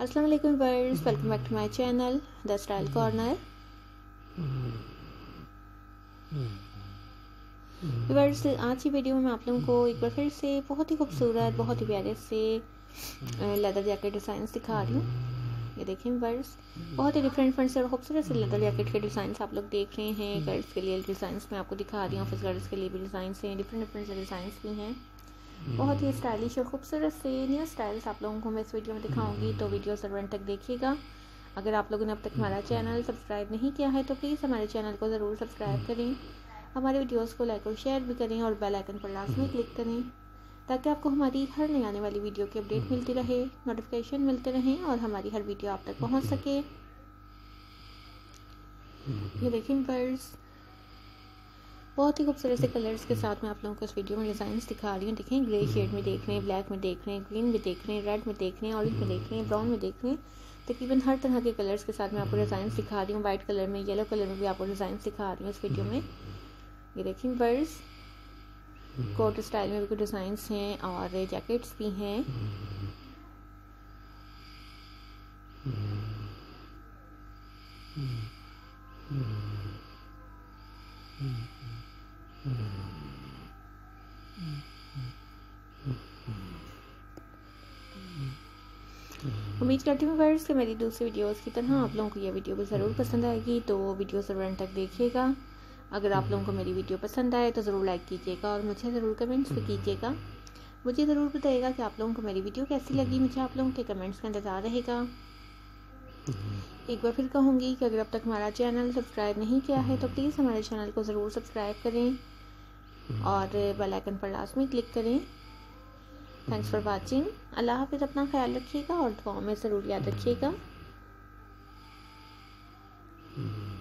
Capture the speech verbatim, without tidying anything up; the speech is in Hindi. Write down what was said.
अस्सलाम वालेकुम वर्स, welcome back to my channel the style corner. वर्स, आज की वीडियो में मैं आप लोगों को एक बार फिर से बहुत ही खूबसूरत, बहुत ही प्यारे से लेदर जैकेट डिज़ाइंस दिखा रही हूँ। ये देखें वर्स, बहुत ही डिफरेंट डिफरेंट से और खूबसूरत से लेदर जैकेट के डिज़ाइंस आप लोग देख रहे हैं। गर्ल्स के लिए डिज़ाइंस मैं आपको दिखा रही हूँ, ऑफिस गर्ल्स के लिए भी डिज़ाइंस हैं, डिफरेंट डिफरेंट से डिज़ाइंस भी हैं। बहुत ही स्टाइलिश और खूबसूरत से न्यू स्टाइल्स आप लोगों को मैं इस वीडियो में दिखाऊंगी, तो वीडियो ज़रूर अंत तक देखिएगा। अगर आप लोगों ने अब तक हमारा चैनल सब्सक्राइब नहीं किया है तो प्लीज़ हमारे चैनल को ज़रूर सब्सक्राइब करें, हमारे वीडियोस को लाइक और शेयर भी करें और बेल आइकन पर लाजमी क्लिक करें ताकि आपको हमारी हर नई आने वाली वीडियो की अपडेट मिलती रहे, नोटिफिकेशन मिलते रहें और हमारी हर वीडियो आप तक पहुँच सके। ये देखें बर्ड्स, बहुत ही खूबसूरत से कलर्स के साथ मैं आप लोगों को इस वीडियो में डिज़ाइंस दिखा रही हूँ। देखें, ग्रे शेड में देख रहे हैं, ब्लैक में देख रहे हैं, ग्रीन में देख रहे हैं, रेड में देख रहे हैं, ऑरेंज में देख रहे हैं, ब्राउन में देख रहे हैं। तकरीबन हर तरह के कलर्स के साथ मैं आपको डिज़ाइंस दिखा रही हूँ। वाइट कलर में, येलो कलर में भी आपको डिज़ाइंस दिखा रही हूँ इस वीडियो में। ये देखें बर्ड्स, कोट स्टाइल में भी कुछ डिज़ाइंस हैं और जैकेट्स भी हैं। उम्मीद करती हूँ वर्ड्स कि मेरी दूसरी वीडियोस की तरह आप लोगों को ये वीडियो भी ज़रूर पसंद आएगी, तो वीडियो ज़रूर अंत तक देखिएगा। अगर आप लोगों को मेरी वीडियो पसंद आए तो ज़रूर लाइक कीजिएगा और मुझे ज़रूर कमेंट्स भी कीजिएगा। मुझे ज़रूर बताइएगा कि आप लोगों को मेरी वीडियो कैसी लगी। मुझे आप लोगों के कमेंट्स का इंतज़ार रहेगा। एक बार फिर कहूँगी कि अगर अब तक हमारा चैनल सब्सक्राइब नहीं किया है तो प्लीज़ हमारे चैनल को ज़रूर सब्सक्राइब करें और बेल आइकन पर लाजमी क्लिक करें। Thanks for watching. अल्लाह हाफिज़। अपना ख्याल रखिएगा और दुआओं में ज़रूर याद रखिएगा।